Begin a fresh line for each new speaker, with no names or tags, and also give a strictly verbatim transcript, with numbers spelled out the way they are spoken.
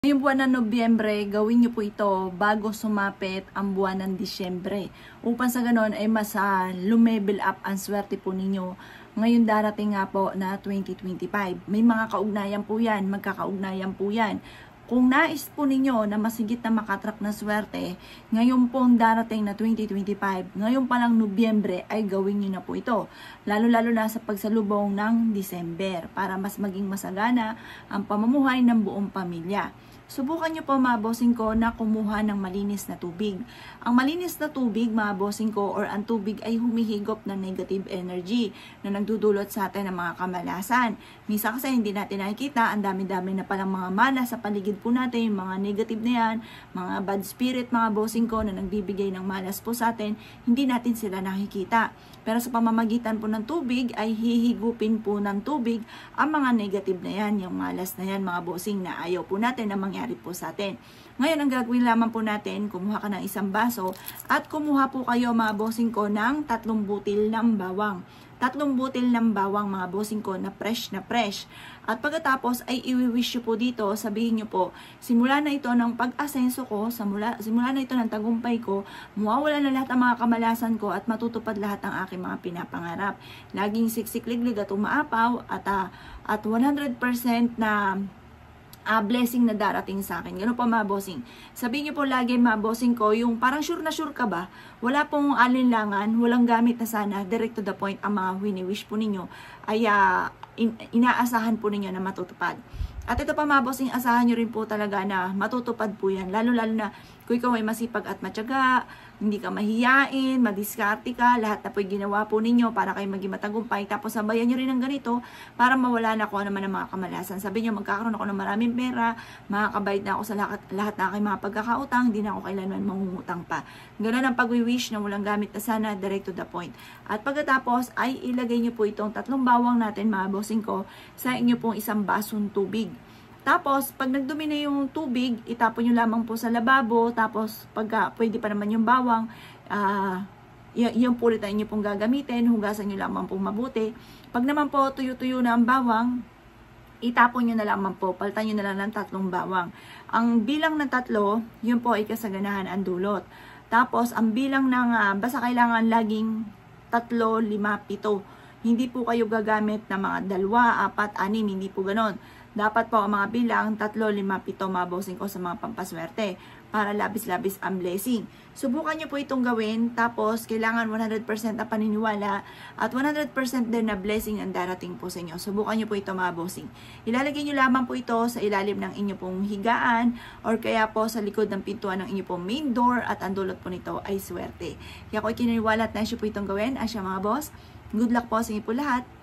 Ngayong buwan ng Nobyembre, gawin niyo po ito bago sumapit ang buwan ng Disyembre. Upang sa ganon ay mas uh, lumevel up ang swerte po ninyo. Ngayon darating nga po na twenty twenty-five. May mga kaugnayan po yan, magkakaugnayan po yan. Kung nais po ninyo na masigit na makatrack na swerte, ngayon pong darating na twenty twenty-five, ngayon palang Nobyembre ay gawin niyo na po ito. Lalo-lalo na sa pagsalubong ng December para mas maging masagana ang pamumuhay ng buong pamilya. Subukan nyo po mga bossing ko na kumuha ng malinis na tubig. Ang malinis na tubig mga bossing ko or ang tubig ay humihigop ng negative energy na nagdudulot sa atin ng mga kamalasan. Misa kasi hindi natin nakikita, ang dami-dami na palang mga malas sa paligid po natin, yung mga negative na yan, mga bad spirit mga bossing ko na nagbibigay ng malas po sa atin, hindi natin sila nakikita. Pero sa pamamagitan po ng tubig ay hihigupin po ng tubig ang mga negative na yan, yung malas na yan mga bossing na ayaw po natin na mangyari po sa atin. Ngayon, ang gagawin lamang po natin, kumuha ka ng isang baso at kumuha po kayo mga bossing ko ng tatlong butil ng bawang. Tatlong butil ng bawang mga bossing ko na fresh na fresh. At pagkatapos ay iwi-wish nyo po dito, sabihin nyo po, simula na ito ng pag-asenso ko, simula, simula na ito ng tagumpay ko, mawawala na lahat ng mga kamalasan ko at matutupad lahat ng aking mga pinapangarap. Laging siksik-liglig at umaapaw at, uh, at one hundred percent na Uh, blessing na darating sa akin. Gano'n po mga bossing. Sabihin niyo po lagi mga bossing ko, yung parang sure na sure ka ba? Wala pong alinlangan, walang gamit na sana, direct to the point ang mga wini-wish po ninyo ay uh, in inaasahan po ninyo na matutupad. At ito pa mga bossing, asahan nyo rin po talaga na matutupad po yan. Lalo-lalo na kung ikaw ay masipag at matyaga, hindi ka mahiyain, madiskarte ka, lahat na po ginawa po ninyo para kayo maging matagumpay. Tapos sabayan nyo rin ng ganito para mawala na ko naman ng mga kamalasan. Sabi nyo, magkakaroon ako ng maraming pera, makakabayad na ako sa lahat, lahat na aking mga pagkakautang, hindi na ako kailanman mangungutang pa. Ganun ang pag-wish na walang gamit na sana, direct to the point. At pagkatapos ay ilagay nyo po itong tatlong bawang natin mga bossing ko sa inyo pong isang basong tubig. Tapos, pag nagdumi na yung tubig, itapon nyo lamang po sa lababo. Tapos, pag uh, pwede pa naman yung bawang, uh, yung pulit na inyo pong gagamitin, hugasan nyo lamang po mabuti. Pag naman po tuyo-tuyo na ang bawang, itapon nyo na lamang po, palitan nyo na lang ng tatlong bawang. Ang bilang ng tatlo, yun po ay kasaganahan ang dulot. Tapos, ang bilang ng, uh, basta kailangan laging tatlo, lima, pito. Hindi po kayo gagamit ng mga dalawa, apat, anim, hindi po ganon. Dapat po ang mga bilang, tatlo, lima, pito, mga bossing ko sa mga pampaswerte para labis-labis ang blessing. Subukan nyo po itong gawin, tapos kailangan one hundred percent na paniniwala at one hundred percent din na blessing ang darating po sa inyo. Subukan nyo po ito mga bossing. Ilalagay nyo lamang po ito sa ilalim ng inyo pong higaan or kaya po sa likod ng pintuan ng inyo pong main door at ang dulot po nito ay swerte. Kaya ko ikininiwala at naisyo po itong gawin, asya mga boss. Good luck po sa inyo po lahat.